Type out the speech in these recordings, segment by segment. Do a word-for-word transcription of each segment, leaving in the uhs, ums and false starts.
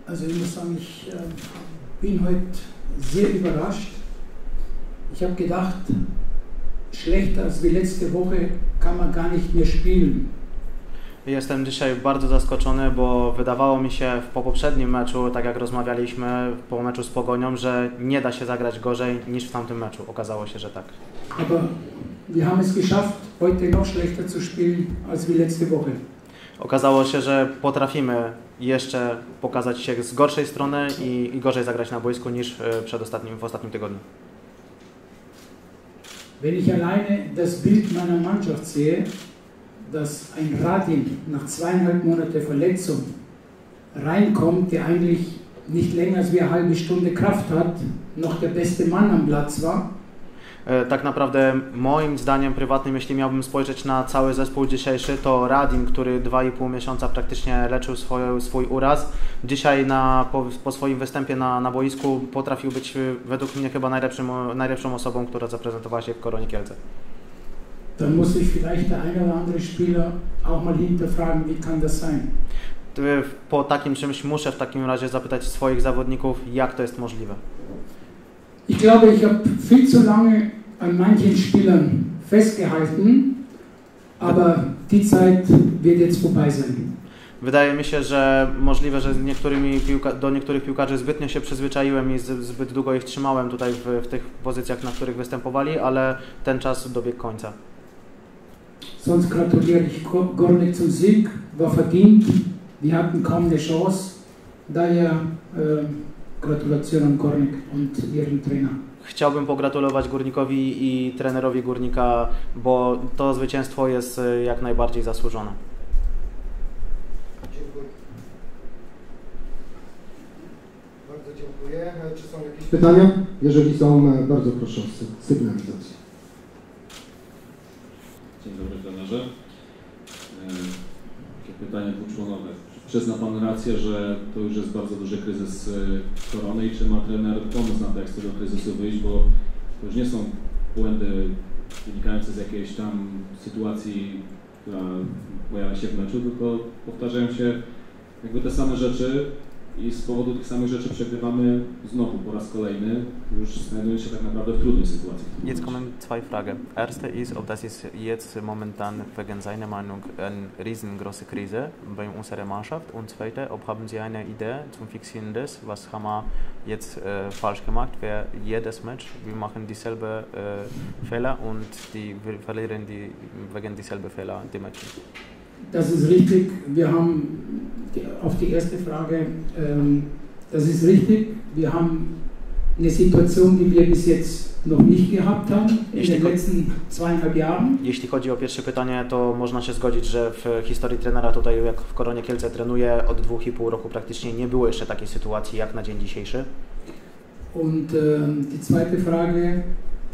Also ich muss sagen, ich äh, bin heute sehr überrascht. Ich habe gedacht, schlechter als wie letzte Woche kann man gar nicht mehr spielen. Jestem dzisiaj bardzo zaskoczony, bo wydawało mi się po poprzednim meczu, tak jak rozmawialiśmy po meczu z Pogonią, że nie da się zagrać gorzej niż w tamtym meczu. Okazało się, że tak. Aber wir haben es geschafft, heute noch schlechter zu spielen als wie letzte Woche. Okazało się, że potrafimy jeszcze pokazać się z gorszej strony i, i gorzej zagrać na boisku niż przed ostatnim, w ostatnim tygodniu. Wenn ich alleine das Bild meiner Mannschaft sehe, dass ein Radin nach zweieinhalb Monate Verletzung reinkommt, der eigentlich nicht länger als wie eine halbe Stunde Kraft hat, noch der beste Mann am Platz war. Tak naprawdę moim zdaniem prywatnym, jeśli miałbym spojrzeć na cały zespół dzisiejszy, to Radin, który dwa i pół miesiąca praktycznie leczył swój, swój uraz, dzisiaj na, po, po swoim występie na, na boisku potrafił być według mnie chyba najlepszym, najlepszą osobą, która zaprezentowała się w Koronie Kielce. Dann muss sich vielleicht der eine oder andere Spieler auch mal hinterfragen, wie kann das sein? Po takim czymś muszę w takim razie zapytać swoich zawodników, jak to jest możliwe. Ich glaube, ich habe viel zu lange an manchen Spielern festgehalten, aber die Zeit wird jetzt vorbei sein. Wydaje mi się, że możliwe, że z niektórymi piłka do niektórych piłkarzy zbytnio się przyzwyczaiłem i zbyt długo ich trzymałem tutaj w, w tych pozycjach, na których występowali, ale ten czas dobiegł końca. Sonst gratuliere ich Gornik zum Sieg, war verdient, wir hatten kaum eine Chance, daher äh, Gratulation an Gornik und ihrem Trainer. Chciałbym pogratulować Górnikowi i trenerowi Górnika, bo to zwycięstwo jest jak najbardziej zasłużone. Dziękuję. Bardzo dziękuję. Czy są jakieś pytania? Jeżeli są, bardzo proszę o sygnalizację. Dzień dobry trenerze. Takie pytanie dwuczłonowe. Przyzna Pan rację, że to już jest bardzo duży kryzys korony i czy ma trener pomysł na to, jak z tego kryzysu wyjść, bo to już nie są błędy wynikające z jakiejś tam sytuacji, która pojawia się w meczu, tylko powtarzają się jakby te same rzeczy i z powodu tych samych rzeczy przegrywamy znowu po raz kolejny, już znajdując się tak naprawdę w trudnej sytuacji. Jetzt kommen zwei Fragen. Erste ist, ob das ist jetzt momentan wegen seiner Meinung eine riesengroße Krise bei unserer Mannschaft und zweite, ob haben Sie eine Idee zum Fixieren des, was haben wir jetzt äh, falsch gemacht, wir jedes Match, wir machen dieselbe äh, Fehler und die, wir verlieren die, wegen dieselbe Fehler die Matches. Das ist richtig. Wir haben die, auf die erste Frage, ähm, das ist richtig. Wir haben eine Situation, die wir bis jetzt noch nicht gehabt haben in den letzten zweieinhalb Jahren. Jeśli chodzi o pierwsze pytanie, to można się zgodzić, że w historii trenera tutaj, jak w Koronie Kielce trenuje od dwóch i pół roku, praktycznie nie było jeszcze takiej sytuacji jak na dzień dzisiejszy. Und ähm, die zweite Frage,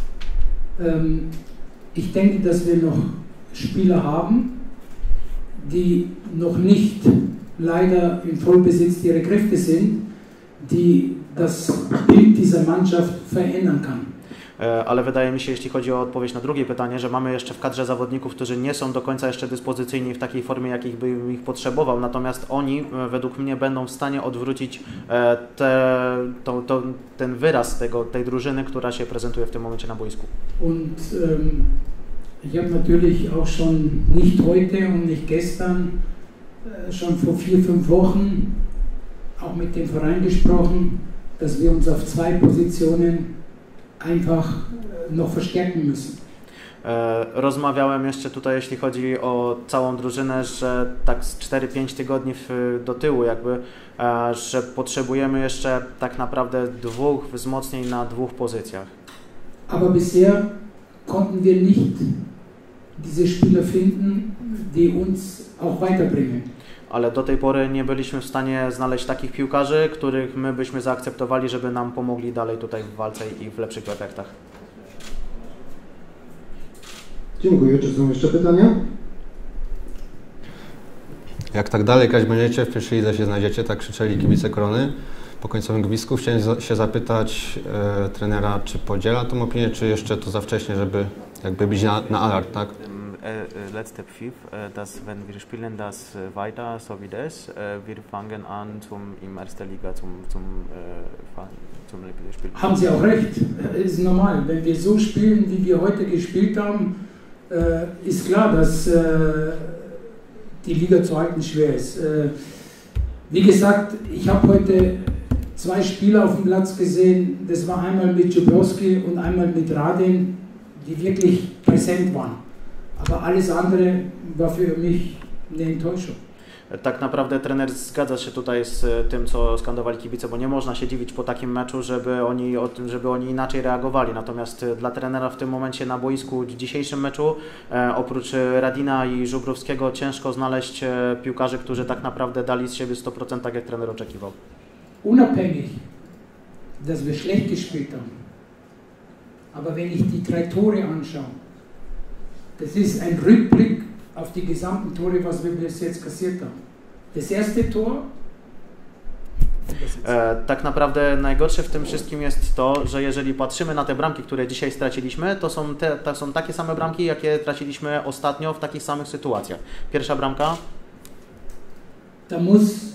ähm, ich denke, dass wir noch Spieler haben, die noch nicht leider im Vollbesitz ihrer Kräfte sind, die das Bild dieser Mannschaft verändern kann. Ale wydaje mi się, jeśli chodzi o odpowiedź na drugie pytanie, że mamy jeszcze w kadrze zawodników, którzy nie są do końca jeszcze dyspozycyjni w takiej formie, jakich bym ich potrzebował, natomiast oni według mnie będą w stanie odwrócić te, to, to, ten wyraz tego, tej drużyny, która się prezentuje w tym momencie na boisku. Und ähm, ich habe natürlich auch schon nicht heute und nicht gestern, äh, schon vor vier, fünf Wochen auch mit dem Verein gesprochen, dass wir uns auf zwei Positionen einfach noch verstärken müssen. Rozmawiałem jeszcze tutaj, jeśli chodzi o całą drużynę, że tak z cztery pięć tygodni w, do tyłu jakby, że potrzebujemy jeszcze tak naprawdę dwóch wzmocnień na dwóch pozycjach. Aber bisher konnten wir nicht diese Spieler finden, die uns auch weiterbringen. Ale do tej pory nie byliśmy w stanie znaleźć takich piłkarzy, których my byśmy zaakceptowali, żeby nam pomogli dalej tutaj w walce i w lepszych efektach. Dziękuję. Czy są jeszcze pytania? Jak tak dalej grać będziecie, w pierwszej lidze się znajdziecie, tak krzyczeli kibice Korony po końcowym gwizdku. Chciałem się zapytać e, trenera, czy podziela tą opinię, czy jeszcze to za wcześnie, żeby jakby być na, na alarm, tak? äh, letzte Pfiff, äh, dass wenn wir spielen das äh, weiter so wie das, äh, wir fangen an zum in erster Liga zum zum äh, zum Spiel. Haben Sie auch recht, ist normal. Wenn wir so spielen, wie wir heute gespielt haben, äh, ist klar, dass äh, die Liga zu halten schwer ist. Äh, wie gesagt, ich habe heute zwei Spieler auf dem Platz gesehen, das war einmal mit Jubrowski und einmal mit Radin, die wirklich präsent waren. Aber alles andere war für mich eine Enttäuschung. Tak naprawdę trener zgadza się tutaj z tym, co skandowali kibice, bo nie można się dziwić po takim meczu, żeby oni, żeby oni inaczej reagowali. Natomiast dla trenera w tym momencie na boisku w dzisiejszym meczu, e, oprócz Radina i Żubrowskiego, ciężko znaleźć piłkarzy, którzy tak naprawdę dali z siebie sto procent, tak jak trener oczekiwał. Unabhängig, dass wir schlecht gespielt haben, aber wenn ich die drei Tore anschaue, das ist ein Rückblick auf die gesamten Tore, was wir bis jetzt kassiert haben. Das erste Tor. E, tak naprawdę najgorsze w tym wszystkim jest to, że jeżeli patrzymy na te bramki, które dzisiaj straciliśmy, to są, te, to są takie same bramki, jakie traciliśmy ostatnio w takich samych sytuacjach. Pierwsza bramka. Da muss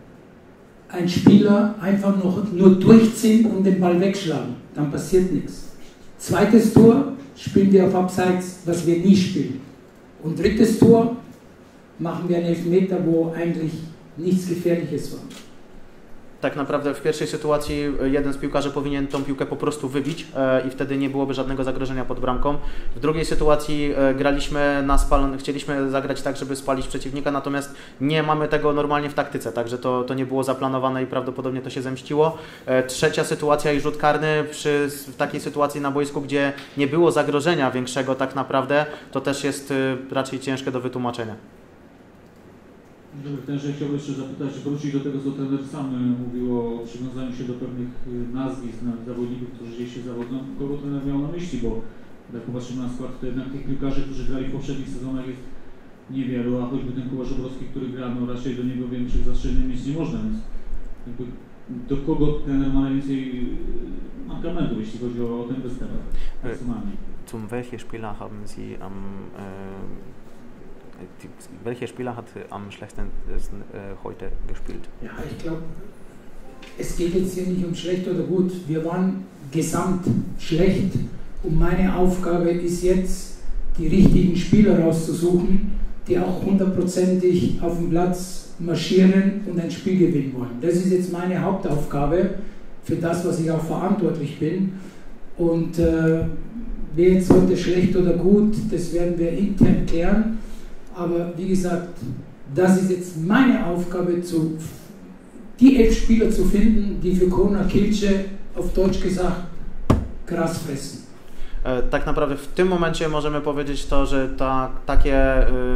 ein Spieler einfach noch nur durchziehen und den Ball wegschlagen. Dann passiert nichts. Zweites Tor spielen wir auf Abseits, was wir nie spielen. Und drittes Tor machen wir einen Elfmeter, wo eigentlich nichts Gefährliches war. Tak naprawdę w pierwszej sytuacji jeden z piłkarzy powinien tą piłkę po prostu wybić e, i wtedy nie byłoby żadnego zagrożenia pod bramką. W drugiej sytuacji e, graliśmy na spal, chcieliśmy zagrać tak, żeby spalić przeciwnika, natomiast nie mamy tego normalnie w taktyce, także to, to nie było zaplanowane i prawdopodobnie to się zemściło. E, trzecia sytuacja i rzut karny przy w takiej sytuacji na boisku, gdzie nie było zagrożenia większego tak naprawdę, to też jest e, raczej ciężkie do wytłumaczenia. Trenerze, chciałbym jeszcze zapytać, wrócić do tego, co trener sam mówił o przywiązaniu się do pewnych nazwisk, zawodników, którzy gdzieś się zawodzą. Kogo trener miał na myśli, bo jak popatrzymy na skład, to jednak tych piłkarzy, którzy grali w poprzednich sezonach, jest niewielu, a choćby ten Kuba Żubrowski, który gra, no raczej do niego większych zastrzeżeń mieć nie można, więc jakby do kogo trener ma najwięcej mankamentów, jeśli chodzi o ten występ personalnie? Zum welche Spieler haben Sie am äh Die, welcher Spieler hat am schlechtesten äh, heute gespielt? Ja, ich glaube, es geht jetzt hier nicht um schlecht oder gut. Wir waren gesamt schlecht und meine Aufgabe ist jetzt, die richtigen Spieler rauszusuchen, die auch hundertprozentig auf dem Platz marschieren und ein Spiel gewinnen wollen. Das ist jetzt meine Hauptaufgabe für das, was ich auch verantwortlich bin. Und äh, wer jetzt heute schlecht oder gut, das werden wir intern klären. Aber wie gesagt, das ist jetzt meine Aufgabe, zu, die elf Spieler zu finden, die für Corona Kielce, auf Deutsch gesagt, Gras fressen. Tak naprawdę w tym momencie możemy powiedzieć to, że ta, takie,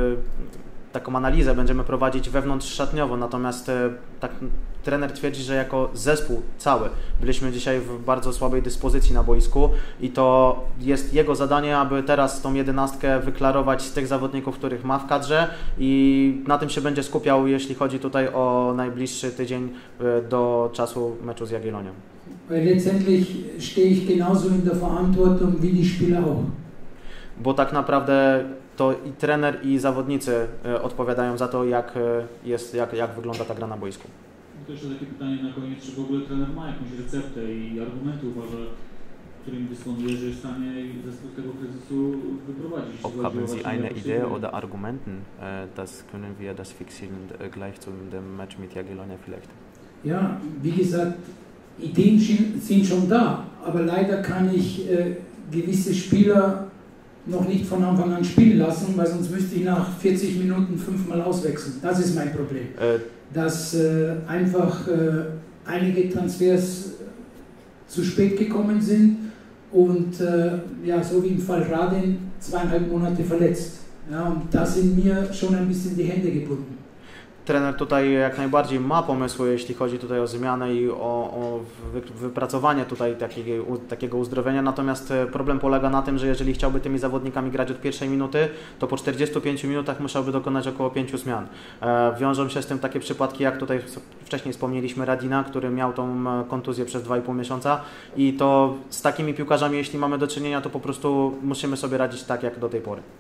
taką analizę będziemy prowadzić wewnątrzszatniowo, natomiast tak, trener twierdzi, że jako zespół cały byliśmy dzisiaj w bardzo słabej dyspozycji na boisku i to jest jego zadanie, aby teraz tą jedenastkę wyklarować z tych zawodników, których ma w kadrze i na tym się będzie skupiał, jeśli chodzi tutaj o najbliższy tydzień do czasu meczu z Jagiellonią. Weil letztendlich stehe ich genauso in der Verantwortung wie die Spieler auch. Bo tak naprawdę to i trener, i zawodnicy odpowiadają za to, jak, jest, jak, jak wygląda ta gra na boisku. To jeszcze takie pytanie na koniec, czy w ogóle trener ma jakąś receptę i argumenty uważa, którymi dysponuje, że jest w stanie zespół z tego kryzysu wyprowadzić? Ob haben Sie eine Idee oder Argumenten, das können wir das fixieren gleich zu dem Match mit Jagiellonia vielleicht? Ja, wie gesagt, Ideen sind schon da, aber leider kann ich äh, gewisse Spieler noch nicht von Anfang an spielen lassen, weil sonst müsste ich nach vierzig Minuten fünfmal auswechseln. Das ist mein Problem. Äh, dass äh, einfach äh, einige Transfers zu spät gekommen sind und äh, ja, so wie im Fall Radin, zweieinhalb Monate verletzt. Ja, und da sind mir schon ein bisschen die Hände gebunden. Trener tutaj jak najbardziej ma pomysły, jeśli chodzi tutaj o zmianę i o, o wypracowanie tutaj takiego, takiego uzdrowienia, natomiast problem polega na tym, że jeżeli chciałby tymi zawodnikami grać od pierwszej minuty, to po czterdziestu pięciu minutach musiałby dokonać około pięciu zmian. E, wiążą się z tym takie przypadki, jak tutaj wcześniej wspomnieliśmy Radina, który miał tą kontuzję przez dwa i pół miesiąca i to z takimi piłkarzami, jeśli mamy do czynienia, to po prostu musimy sobie radzić tak jak do tej pory.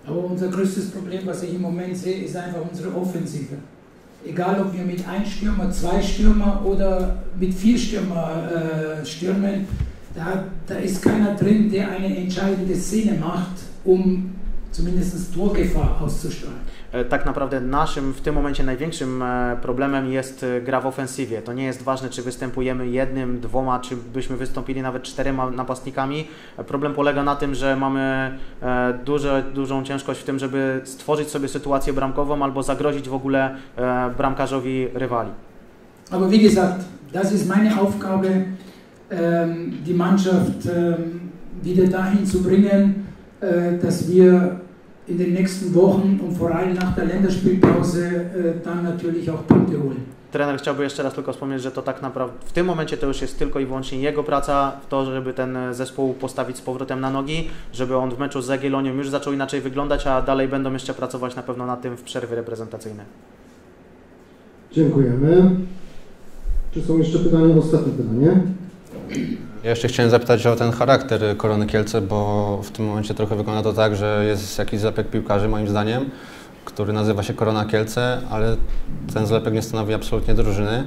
Aber unser größtes Problem, was ich im Moment sehe, ist einfach unsere Offensive. Egal, ob wir mit ein Stürmer, zwei Stürmer oder mit vier Stürmer äh, stürmen, da, da ist keiner drin, der eine entscheidende Szene macht, um zumindest Torgefahr auszustrahlen. Tak naprawdę naszym w tym momencie największym problemem jest gra w ofensywie. To nie jest ważne, czy występujemy jednym, dwoma, czy byśmy wystąpili nawet czterema napastnikami. Problem polega na tym, że mamy duże, dużą ciężkość w tym, żeby stworzyć sobie sytuację bramkową albo zagrozić w ogóle bramkarzowi rywali. Aber wie gesagt, das ist meine Aufgabe, die Mannschaft wieder dahin zu bringen, dass wir in den nächsten Wochen und vor allem nach der Länderspielpause dann natürlich auch Punkte holen. Trener chciałby jeszcze raz tylko wspomnieć, że to tak naprawdę w tym momencie to już jest tylko i wyłącznie jego praca w to, żeby ten zespół postawić z powrotem na nogi, żeby on w meczu z Jagiellonią już zaczął inaczej wyglądać, a dalej będą jeszcze pracować na pewno nad tym w przerwie reprezentacyjnej. Dziękujemy. Czy są jeszcze pytania? Ostatnie pytanie. Ja jeszcze chciałem zapytać o ten charakter Korony Kielce, bo w tym momencie trochę wygląda to tak, że jest jakiś zlepek piłkarzy, moim zdaniem, który nazywa się Korona Kielce, ale ten zlepek nie stanowi absolutnie drużyny.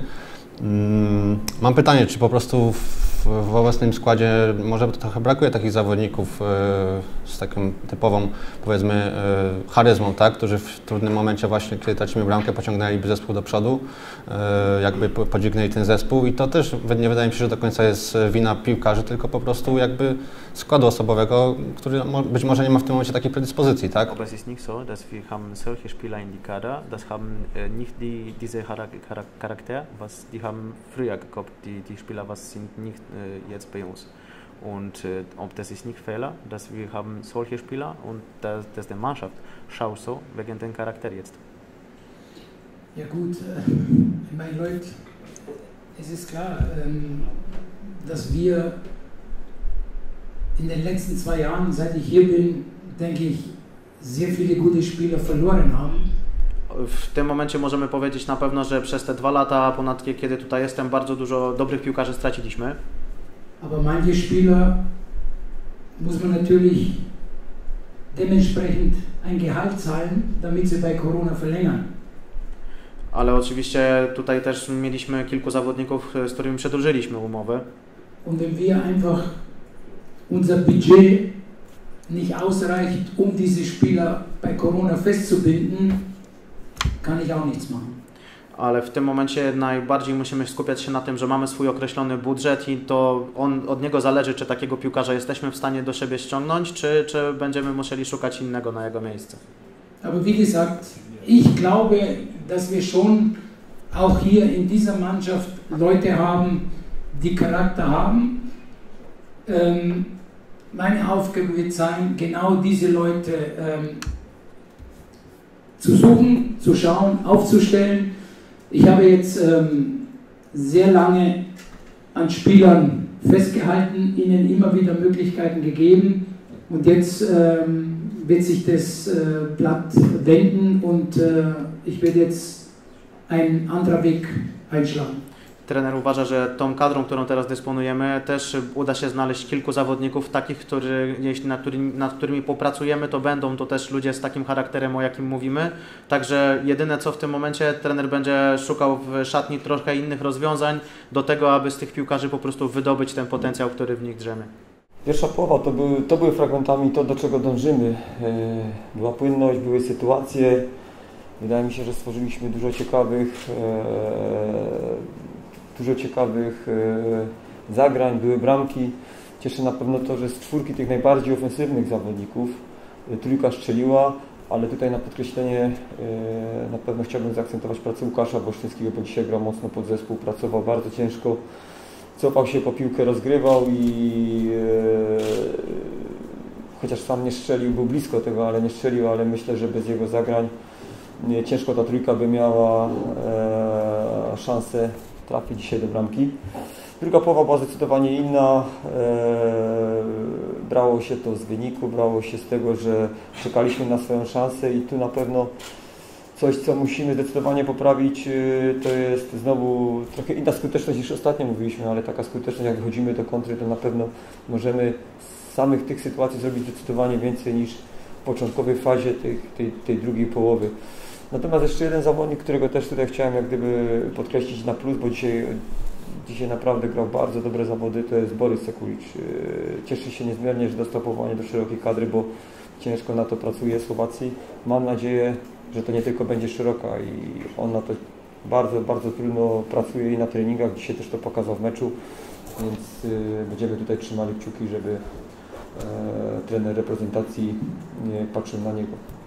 Mam pytanie, czy po prostu w, w obecnym składzie może trochę brakuje takich zawodników z taką typową, powiedzmy, charyzmą, tak? Którzy w trudnym momencie właśnie, kiedy tracimy bramkę, pociągnęliby zespół do przodu, jakby podźwignęli ten zespół i to też nie wydaje mi się, że do końca jest wina piłkarzy, tylko po prostu jakby składu osobowego, który być może nie ma w tym momencie takiej predyspozycji, tak? Aber es ist nicht so, dass wir haben solche Spieler in die Kader, das haben nicht die, diese Charakter, was die haben früher gehabt, die, die Spieler, was sind nicht äh, jetzt bei uns. Und äh, ob das ist nicht Fehler, dass wir haben solche Spieler und dass, dass die Mannschaft schaut so wegen dem Charakter jetzt. Ja gut, äh, mein Leute, es ist klar, ähm, dass wir in den letzten zwei Jahren, seit ich hier bin, denke ich, sehr viele gute Spieler verloren haben. W tym momencie możemy powiedzieć na pewno, że przez te dwa lata, ponad kiedy tutaj jestem, bardzo dużo dobrych piłkarzy straciliśmy. Aber manche Spieler muss man natürlich dementsprechend ein Gehalt zahlen, damit sie bei Corona verlängern. Ale oczywiście tutaj też mieliśmy kilku zawodników, z którymi przedłużyliśmy umowę. Und wenn wir einfach unser Budget nicht ausreicht, um diese Spieler bei Corona festzubinden, kann ich auch nichts machen. Ale w tym momencie najbardziej musimy skupiać się na tym, że mamy swój określony budżet i to on, od niego zależy, czy takiego piłkarza jesteśmy w stanie do siebie ściągnąć, czy, czy będziemy musieli szukać innego na jego miejsce. Aber wie gesagt, ich glaube, dass wir schon auch hier in dieser Mannschaft Leute haben, die Charakter haben. Ähm, meine Aufgabe wird sein, genau diese Leute ähm, zu suchen, zu schauen, aufzustellen. Ich habe jetzt ähm, sehr lange an Spielern festgehalten, ihnen immer wieder Möglichkeiten gegeben und jetzt ähm, wird sich das äh, Blatt wenden und äh, ich werde jetzt einen anderen Weg einschlagen. Trener uważa, że tą kadrą, którą teraz dysponujemy, też uda się znaleźć kilku zawodników takich, który, nad, którymi, nad którymi popracujemy, to będą to też ludzie z takim charakterem, o jakim mówimy. Także jedyne co w tym momencie, trener będzie szukał w szatni trochę innych rozwiązań do tego, aby z tych piłkarzy po prostu wydobyć ten potencjał, który w nich drzemie. Pierwsza połowa to były, to były fragmentami to, do czego dążymy. Była płynność, były sytuacje. Wydaje mi się, że stworzyliśmy dużo ciekawych Dużo ciekawych e, zagrań, były bramki. Cieszy na pewno to, że z czwórki tych najbardziej ofensywnych zawodników e, trójka strzeliła, ale tutaj na podkreślenie e, na pewno chciałbym zaakcentować pracę Łukasza Wolsztyńskiego, bo dzisiaj grał mocno pod zespół, pracował bardzo ciężko, cofał się po piłkę, rozgrywał i e, chociaż sam nie strzelił, był blisko tego, ale nie strzelił, ale myślę, że bez jego zagrań nie, ciężko ta trójka by miała e, szansę trafi dzisiaj do bramki. Druga połowa była zdecydowanie inna. Eee, brało się to z wyniku, brało się z tego, że czekaliśmy na swoją szansę i tu na pewno coś, co musimy zdecydowanie poprawić, to jest znowu trochę inna skuteczność niż ostatnio mówiliśmy, ale taka skuteczność, jak wychodzimy do kontry, to na pewno możemy z samych tych sytuacji zrobić zdecydowanie więcej niż początkowej fazie tej, tej, tej drugiej połowy. Natomiast jeszcze jeden zawodnik, którego też tutaj chciałem jak gdyby podkreślić na plus, bo dzisiaj, dzisiaj naprawdę grał bardzo dobre zawody, to jest Borys Sekulicz. Cieszę się niezmiernie, że dostał powołanie do szerokiej kadry, bo ciężko na to pracuje Słowacji. Mam nadzieję, że to nie tylko będzie szeroka i on na to bardzo, bardzo trudno pracuje i na treningach. Dzisiaj też to pokazał w meczu, więc będziemy tutaj trzymali kciuki, żeby trener reprezentacji patrzył na niego.